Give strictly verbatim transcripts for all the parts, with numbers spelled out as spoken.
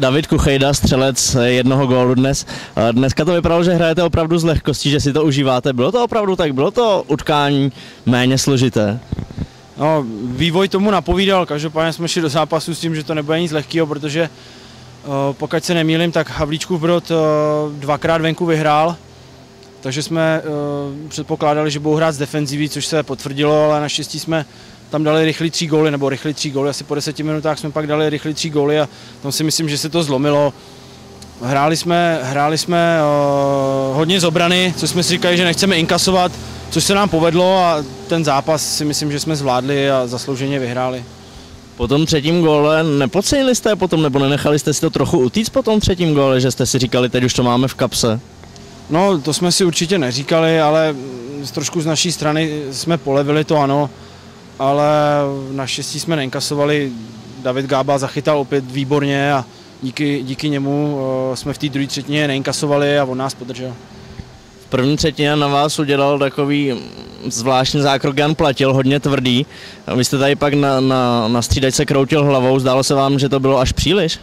David Kuchejda, střelec jednoho gólu dnes. Dneska to vypadalo, že hrajete opravdu s lehkostí, že si to užíváte. Bylo to opravdu tak? Bylo to utkání méně složité? No, vývoj tomu napovídal, každopádně jsme šli do zápasu s tím, že to nebude nic lehkého, protože uh, pokud se nemýlím, tak Havlíčkův Brod uh, dvakrát venku vyhrál, takže jsme uh, předpokládali, že budou hrát z defenzivy, což se potvrdilo, ale naštěstí jsme tam dali rychlý tři góly, nebo rychlý tři góly, asi po deseti minutách jsme pak dali rychlý tři góly a tam si myslím, že se to zlomilo. Hráli jsme, hráli jsme uh, hodně z obrany, což jsme si říkali, že nechceme inkasovat, což se nám povedlo a ten zápas si myslím, že jsme zvládli a zaslouženě vyhráli. Po tom třetím góle nepodcenili jste potom, nebo nenechali jste si to trochu utíct po tom třetím góle, že jste si říkali, teď už to máme v kapse? No, to jsme si určitě neříkali, ale trošku z naší strany jsme polevili, to ano, ale naštěstí jsme neinkasovali. David Gába zachytal opět výborně a díky, díky němu jsme v té druhé třetině neinkasovali a on nás podržel. V první třetině na vás udělal takový zvláštní zákrok Jan Platil, hodně tvrdý. Vy jste tady pak na, na, na střídačce kroutil hlavou, zdálo se vám, že to bylo až příliš?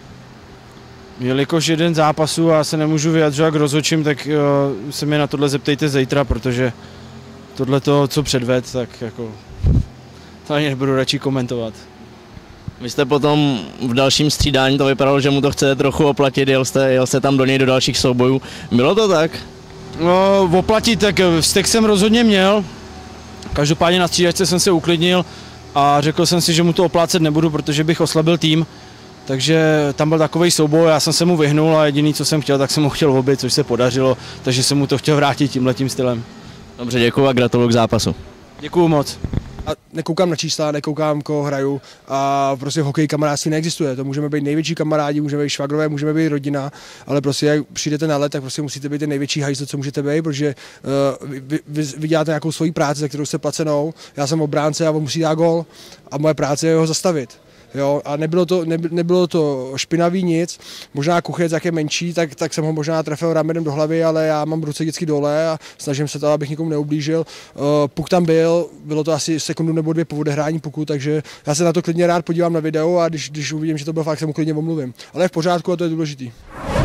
Jelikož jeden zápasu já se nemůžu vyjadřovat k rozhodčím, tak uh, se mě na tohle zeptejte zítra, protože tohle to, co předved, tak jako to ani nebudu radši komentovat. Vy jste potom v dalším střídání, to vypadalo, že mu to chcete trochu oplatit, jel jste, jel jste tam do něj do dalších soubojů. Bylo to tak? No, oplatit, tak vztek jsem rozhodně měl. Každopádně na střídačce jsem se uklidnil a řekl jsem si, že mu to oplácet nebudu, protože bych oslabil tým. Takže tam byl takový souboj, já jsem se mu vyhnul a jediný, co jsem chtěl, tak jsem mu chtěl obit, což se podařilo, takže jsem mu to chtěl vrátit tímhletím stylem. Dobře, děkuju a gratuluju k zápasu. Děkuju moc. A nekoukám na čísla, nekoukám, koho hraju a prostě v hokeji kamarádství neexistuje. To můžeme být největší kamarádi, můžeme být švagrové, můžeme být rodina, ale prostě jak přijdete na let, tak prostě musíte být ten největší hajzl, co můžete být, protože uh, vy, vy, vy děláte nějakou svoji práci, za kterou jste placenou. Já jsem obránce a on musí dát gól a moje práce je ho zastavit. Jo, a nebylo to, ne, nebylo to špinavý nic, možná Kuchec, jak je menší, tak, tak jsem ho možná trefil ramenem do hlavy, ale já mám ruce vždycky dole a snažím se to, abych nikomu neublížil. Uh, puk tam byl, bylo to asi sekundu nebo dvě po odehrání puku, takže já se na to klidně rád podívám na video a když, když uvidím, že to bylo fakt, se mu klidně omluvím. Ale je v pořádku a to je důležitý.